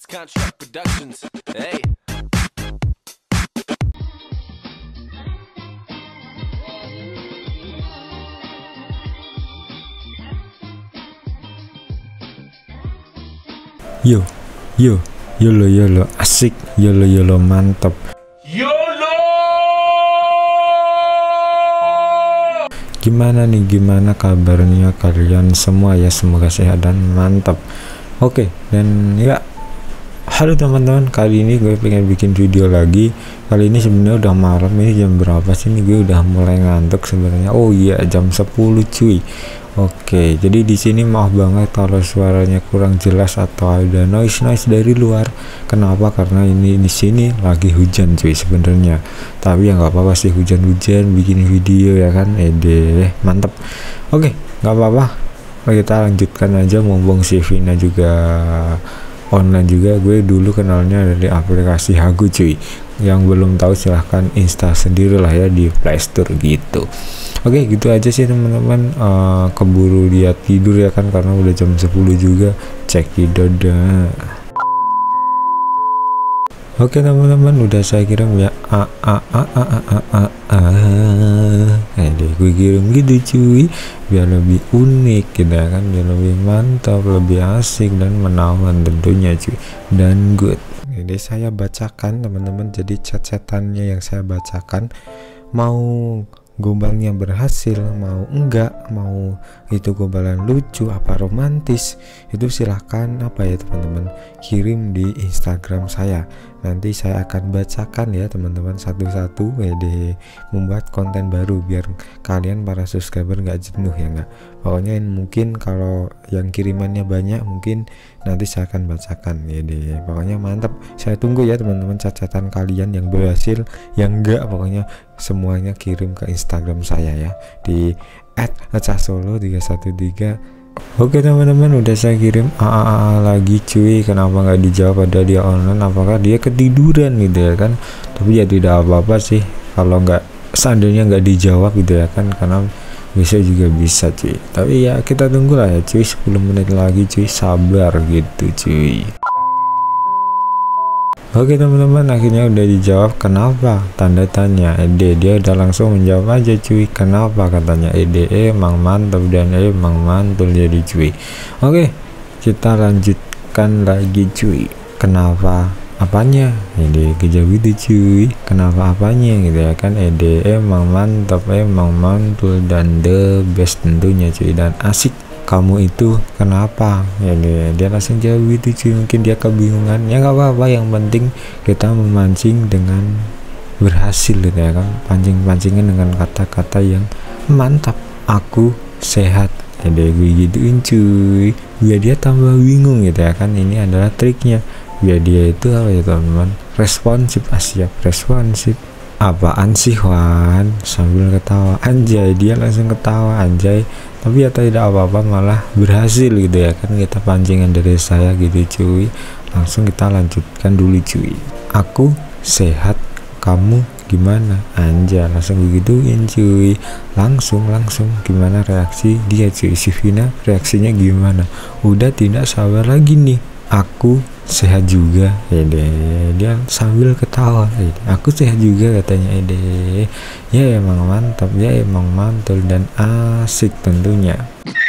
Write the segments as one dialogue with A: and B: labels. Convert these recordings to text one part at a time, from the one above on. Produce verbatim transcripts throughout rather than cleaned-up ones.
A: It's Construct Productions. Hey.
B: Yo, yo, yolo yolo, asik, yolo yolo, mantap.
A: YOLO!
B: Gimana nih, gimana kabarnya kalian semua ya? Semoga sehat dan mantap. Oke, dan ya, halo teman-teman, kali ini gue pengen bikin video lagi. Kali ini sebenarnya udah malam, ini jam berapa sih? Ini gue udah mulai ngantuk sebenarnya. Oh iya, jam sepuluh cuy. Oke, jadi di sini maaf banget kalau suaranya kurang jelas atau ada noise noise dari luar. Kenapa? Karena ini di sini lagi hujan cuy sebenarnya. Tapi ya nggak apa-apa sih, hujan-hujan bikin video ya kan. Ede mantep. Oke, nggak apa-apa. Kita lanjutkan aja, mumpung si Vina juga online juga. Gue dulu kenalnya dari aplikasi Hago cuy. Yang belum tahu silahkan install sendiri lah ya di Play Store gitu. Oke, gitu aja sih teman-teman. Uh, keburu dia tidur ya kan, karena udah jam sepuluh juga. Cekidot. Oke teman-teman, udah saya kirim ya. A a a a a a a a. Eh deh, gue kirim gitu cuy, biar lebih unik gitu ya kan, biar lebih mantap, lebih asik dan menawan tentunya cuy, dan good. Jadi saya bacakan teman-teman, jadi chat-chatannya yang saya bacakan, mau gombalnya berhasil, mau enggak, mau itu gombalan lucu apa romantis, itu silahkan apa ya teman-teman, kirim di Instagram saya. Nanti saya akan bacakan ya teman-teman satu-satu. Wede, membuat konten baru biar kalian para subscriber nggak jenuh ya nggak. Pokoknya mungkin kalau yang kirimannya banyak, mungkin nanti saya akan bacakan ya deh. Pokoknya mantap, saya tunggu ya teman-teman catatan kalian yang berhasil, yang enggak pokoknya semuanya kirim ke Instagram saya ya di et ecasolo tiga satu tiga. Oke teman-teman, udah saya kirim A A A lagi cuy. Kenapa nggak dijawab? Ada dia online, apakah dia ketiduran gitu ya kan? Tapi ya tidak apa-apa sih kalau nggak, seandainya nggak dijawab gitu ya kan, karena bisa juga bisa cuy. Tapi ya kita tunggu lah ya cuy, sepuluh menit lagi cuy, sabar gitu cuy. Oke teman-teman, akhirnya udah dijawab. Kenapa? Tanda tanya. Ede, dia udah langsung menjawab aja cuy. Kenapa katanya? Ede emang mantap dan emang mantul jadi cuy. Oke, kita lanjutkan lagi cuy. Kenapa? Apanya? Ede kejawab itu cuy. Kenapa apanya gitu ya kan? Ede emang mantap, emang mantul dan the best tentunya cuy, dan asik. Kamu itu kenapa? Ya dia, dia langsung jawab itu cuy. Mungkin dia kebingungan, ya nggak apa-apa, yang penting kita memancing dengan berhasil gitu ya kan, pancing-pancingin dengan kata-kata yang mantap. Aku sehat, ya deh gue gituin cuy, biar dia tambah bingung gitu ya kan. Ini adalah triknya biar dia itu apa ya teman-teman, responsif. Asyik responsif. Apaan sih Wan? Sambil ketawa. Anjay, dia langsung ketawa anjay. Tapi ya tidak apa-apa, malah berhasil gitu ya kan, kita pancingan dari saya gitu cuy. Langsung kita lanjutkan dulu cuy. Aku sehat, kamu gimana? Anjay, langsung begituin cuy. Langsung langsung gimana reaksi dia cuy? Si Vina reaksinya gimana? Udah tidak sabar lagi nih. Aku sehat juga ya deh, dia sambil ketawa. Ede, aku sehat juga katanya. Ede, ya emang mantap, ya emang mantul dan asik tentunya.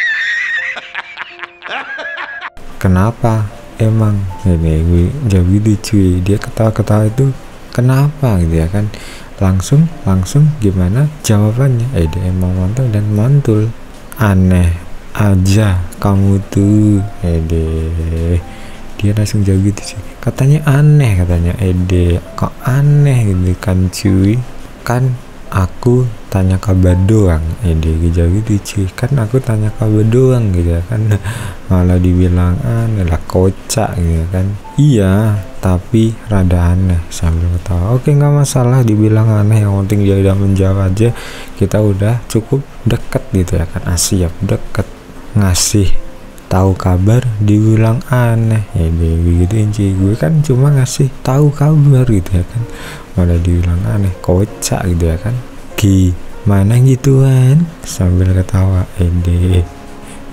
B: Kenapa emang? Ede, gue jawab gitu cuy. Dia ketawa-ketawa itu kenapa gitu ya kan. Langsung langsung gimana jawabannya? Ede emang mantul dan mantul. Aneh aja kamu tuh. Ede, dia langsung jawab gitu sih, katanya aneh katanya. Ede, kok aneh gitu kan cuy, kan aku tanya kabar doang. Ede jawab gitu cuy, kan aku tanya kabar doang gitu ya kan. Malah dibilang aneh lah, kocak gitu kan. Iya tapi rada aneh, sambil ketawa. Oke, nggak masalah dibilang aneh, yang penting dia udah menjawab aja. Kita udah cukup deket gitu ya kan. Siap deket, ngasih tahu kabar dibilang aneh. Ya begituin cuy, gue kan cuma ngasih tahu kabar gitu ya kan, malah dibilang aneh, kocak gitu ya kan. Gimana gituan? Sambil ketawa. Ede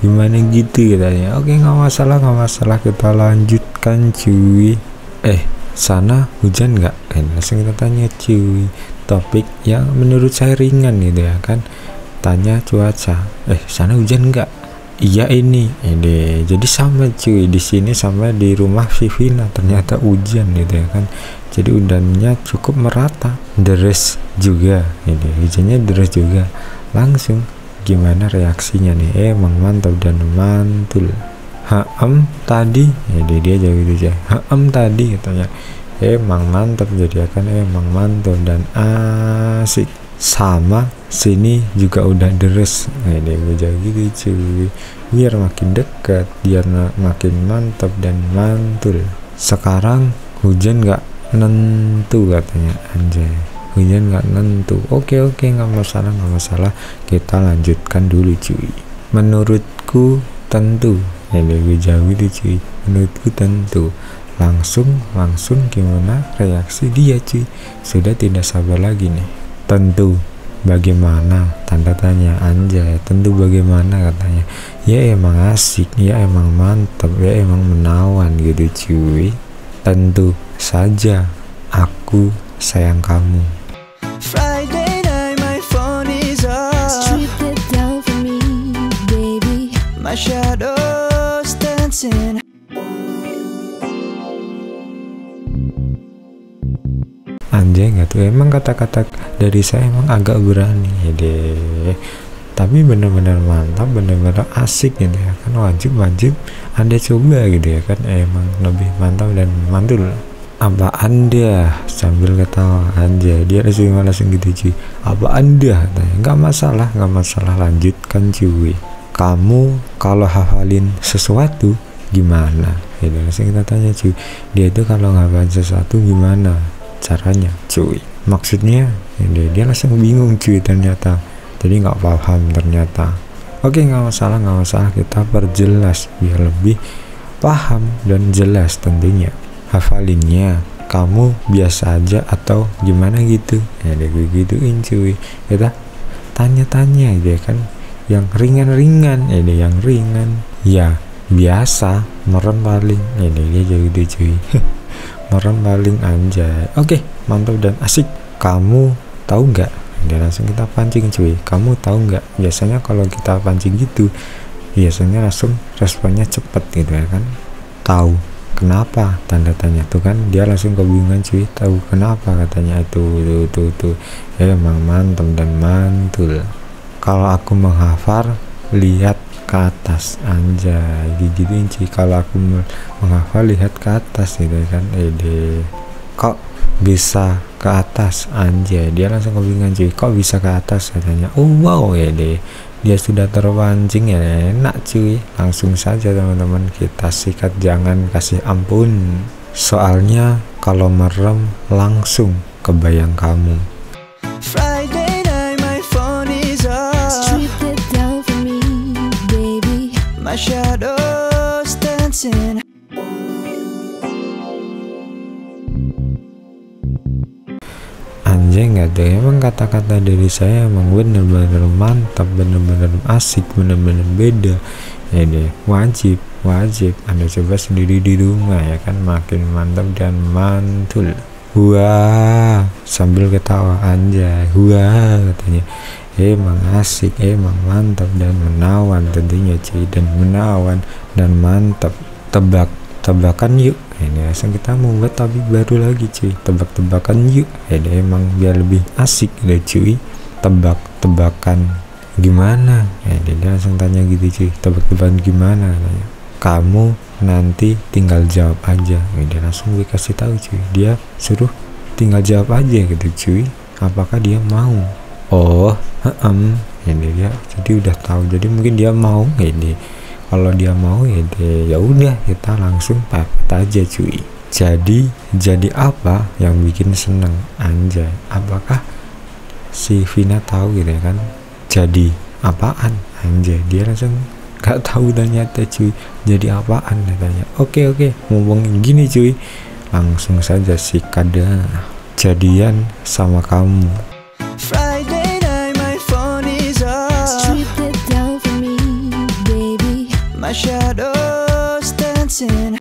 B: gimana gitu katanya. Oke, nggak masalah nggak masalah, kita lanjutkan cuy. Eh sana hujan nggak? Eh, langsung kita tanya cuy, topik yang menurut saya ringan gitu ya kan, tanya cuaca. Eh sana hujan nggak? Iya ini ini jadi sama cuy, di sini sama di rumah Vivina ternyata hujan gitu ya kan, jadi udaranya cukup merata, deres juga ini, hujannya deres juga. Langsung gimana reaksinya nih? Eh, emang mantap dan mantul. Haem tadi, jadi dia jauh itu aja. Haem tadi katanya. Emang mantap, jadi akan emang mantul dan asik. Sama sini juga udah deres. Nah, dia jauh gitu cuy. Biar makin dekat, biar makin mantap dan mantul. Sekarang hujan nggak nentu katanya, anjay. Hujan nggak nentu. Oke oke nggak masalah nggak masalah, kita lanjutkan dulu cuy. Menurutku tentu. Ya lebih jauh itu cuy. Menurutku tentu. Langsung langsung gimana reaksi dia cuy? Sudah tidak sabar lagi nih. Tentu bagaimana? Tanda tanya, anjay. Tentu bagaimana katanya. Ya emang asik, ya emang mantap, ya emang menawan gitu cuy. Tentu saja aku sayang kamu.
C: Friday night my phone is off. Strip it down for me, baby. My shadows dancing.
B: Anjay nggak tuh, emang kata-kata dari saya emang agak berani ya deh, tapi bener-bener mantap, bener-bener asik gitu ya kan, wajib-wajib Anda coba gitu ya kan, emang lebih mantap dan mantul. Apa Anda sambil ketawa aja, dia langsung langsung gitu cuy. Apa Anda? Nggak masalah, nggak masalah, lanjutkan cuy. Kamu kalau hafalin sesuatu gimana? Ya langsung kita tanya cuy. Dia itu kalau ngafalin sesuatu gimana caranya cuy? Maksudnya ya dia, dia langsung bingung cuy ternyata. Jadi nggak paham ternyata. Oke nggak masalah nggak masalah, kita perjelas biar lebih paham dan jelas tentunya. Hafalinnya kamu biasa aja atau gimana gitu ya, dia gituin cuy. Kita tanya-tanya dia kan yang ringan-ringan, ya dia yang ringan ya biasa, merem paling ya dia jauh gitu cuy. Merem paling anjay. Oke mantap dan asik. Kamu tahu nggak? Dia langsung kita pancing cuy. Kamu tahu nggak? Biasanya kalau kita pancing gitu biasanya langsung responnya cepet gitu ya kan. Tahu kenapa? Tanda tanya tuh kan, dia langsung kebingungan cuy. Tahu kenapa katanya, itu tuh tuh tuh ya, emang mantap dan mantul. Kalau aku menghafal lihat ke atas, anjay digituin cuy. Kalau aku menghafal lihat ke atas gitu kan. Ede kok bisa ke atas, anjay dia langsung kebingungan cuy. Kok bisa ke atas katanya. Oh wow ya deh, dia sudah terpancing ya, enak cuy. Langsung saja teman-teman kita sikat, jangan kasih ampun. Soalnya kalau merem langsung kebayang kamu.
C: Friday night my phone is off. Strip it down for me, baby. My shadows dancing.
B: Anjay nggak ada, emang kata-kata dari saya emang bener-bener mantap, bener-bener asik, bener-bener beda ya deh. Wajib wajib Anda coba sendiri di rumah ya kan, makin mantap dan mantul. Wah sambil ketawa, anjay wah katanya. Emang asik, emang mantap dan menawan tentunya cuy, dan menawan dan mantap. Tebak tebakan yuk. Ini langsung kita membuat topik baru lagi cuy, tebak-tebakan yuk. Ini emang biar lebih asik deh cuy. Tebak-tebakan gimana? Ya dia langsung tanya gitu cuy, tebak-tebakan gimana katanya. Kamu nanti tinggal jawab aja. Dia langsung gue kasih tahu cuy, dia suruh tinggal jawab aja gitu cuy, apakah dia mau. Oh heem, ini dia jadi udah tahu, jadi mungkin dia mau. Ini kalau dia mau ya deh, ya udah kita langsung pepet aja cuy. Jadi jadi apa yang bikin seneng, anjay? Apakah si Vina tahu gitu ya kan? Jadi apaan, anjay? Dia langsung gak tahu ternyata cuy. Jadi apaan katanya. Oke oke, ngomongin gini cuy, langsung saja si kada jadian sama kamu.
C: Friday night my phone is off. Strip it down for me, baby. my shadows dancing.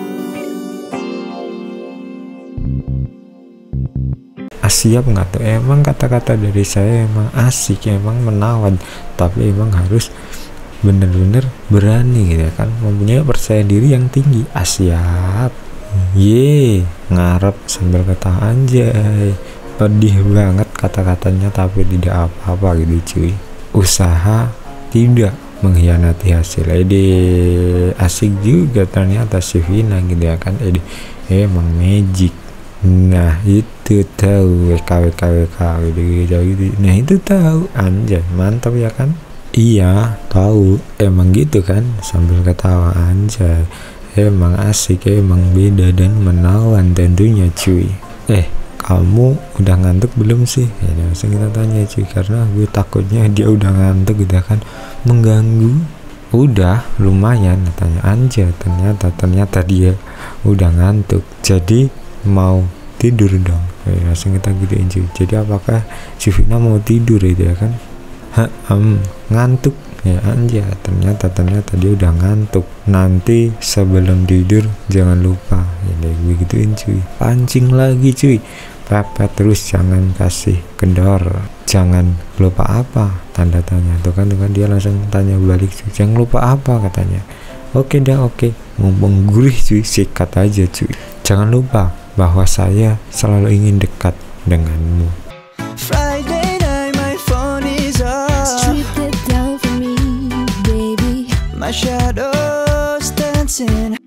B: Siap nggak tuh? Emang kata-kata dari saya emang asik, emang menawan, tapi emang harus bener-bener berani gitu ya kan, mempunyai percaya diri yang tinggi. Siap, ye ngarep sambil ketawa, anjay pedih banget kata-katanya tapi tidak apa-apa gitu cuy. Usaha tidak mengkhianati hasil. Ede asik juga ternyata si Vina gitu ya kan. Ede emang magic. Nah itu tahu W K W K W K gitu gitu. Nah itu tahu, anjay mantap ya kan. Iya tahu, emang gitu kan, sambil ketawa, anjay emang asik, emang beda dan menawan tentunya cuy. Eh kamu udah ngantuk belum sih? Ya langsung kita tanya cuy, karena gue takutnya dia udah ngantuk gitu kan, mengganggu. Udah lumayan katanya, anjay ternyata ternyata dia udah ngantuk, jadi mau tidur dong. Ya, langsung kita gituin cuy. Jadi apakah si Vina mau tidur itu ya kan? Hah, um, ngantuk ya anjay, ternyata ternyata dia udah ngantuk. Nanti sebelum tidur jangan lupa ya gue gituin cuy, pancing lagi cuy, pepet terus, jangan kasih kendor, jangan lupa apa, tanda tanya tuh kan, tuh kan dia langsung tanya balik cuy, jangan lupa apa katanya. Oke dah oke, mumpung gurih cuy, sikat aja cuy, jangan lupa bahwa saya selalu ingin dekat denganmu.
C: Friday night my phone is off.
D: Strip it down for me, baby.
C: My shadows dancing.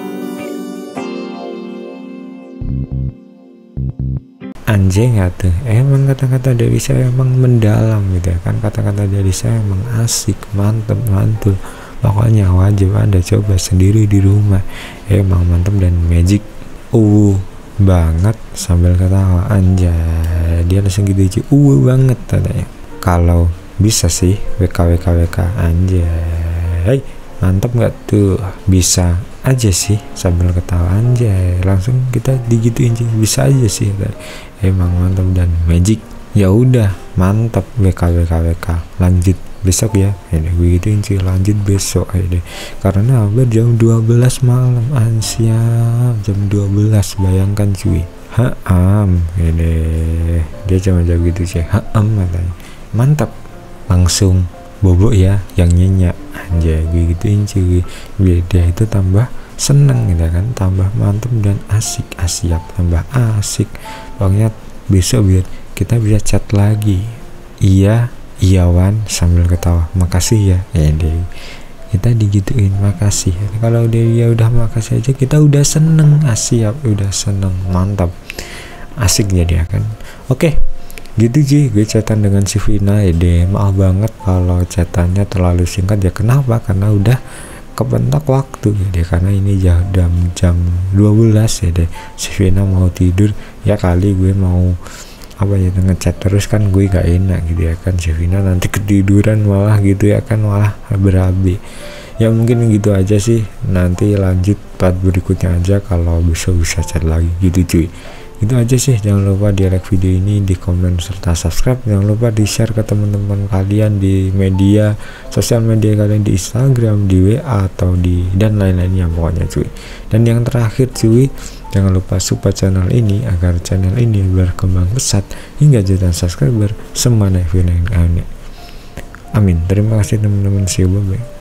B: Anjay nggak tuh? Emang kata-kata dari saya emang mendalam gitu ya kan, kata-kata dari saya emang asik, mantep, mantul. Pokoknya wajib Anda coba sendiri di rumah. Emang mantep dan magic. Uh banget sambil ketawa, anjay dia langsung gitu aja, uh banget katanya. Kalau bisa sih W K W K W K, anjay mantap nggak tuh? Bisa aja sih sambil ketawa, anjay langsung kita digituin sih, bisa aja sih. Emang mantap dan magic. Ya udah mantap W K W K W K, lanjut besok ya. Ini gue gituin sih, lanjut besok aja deh, karena abad jam dua belas malam, ansiap jam dua belas, bayangkan cuy. Haam ini dia cuma jauh gitu sih, haam katanya. Mantap, langsung bobo ya yang nyenyak, anjay gue gituin cuy, biar dia itu tambah seneng gitu kan, tambah mantap dan asik, asiap tambah asik. Pokoknya besok biar kita bisa chat lagi. Iya Iyawan sambil ketawa, makasih ya. Ya deh kita digituin makasih. Kalau dia udah makasih aja kita udah seneng, asiap udah seneng, mantap asik jadi kan. Oke gitu sih gue chatan dengan si Vina ya deh. Maaf banget kalau chatannya terlalu singkat ya, kenapa? Karena udah kebentak waktu ya deh, karena ini jam jam dua belas ya deh, si Vina mau tidur ya kali gue mau apa ya ngechat terus kan gue gak enak gitu ya kan, si Vina nanti ketiduran malah gitu ya kan, malah berabi. Ya mungkin gitu aja sih, nanti lanjut part berikutnya aja kalau bisa bisa chat lagi gitu cuy. Itu aja sih, jangan lupa di like video ini, di komen serta subscribe, jangan lupa di share ke teman-teman kalian di media sosial media kalian, di Instagram, di W A atau di dan lain-lainnya pokoknya cuy. Dan yang terakhir cuy, jangan lupa support channel ini agar channel ini berkembang pesat hingga jutaan subscriber semana video yang aneh. Amin. Terima kasih teman-teman, see you, bye.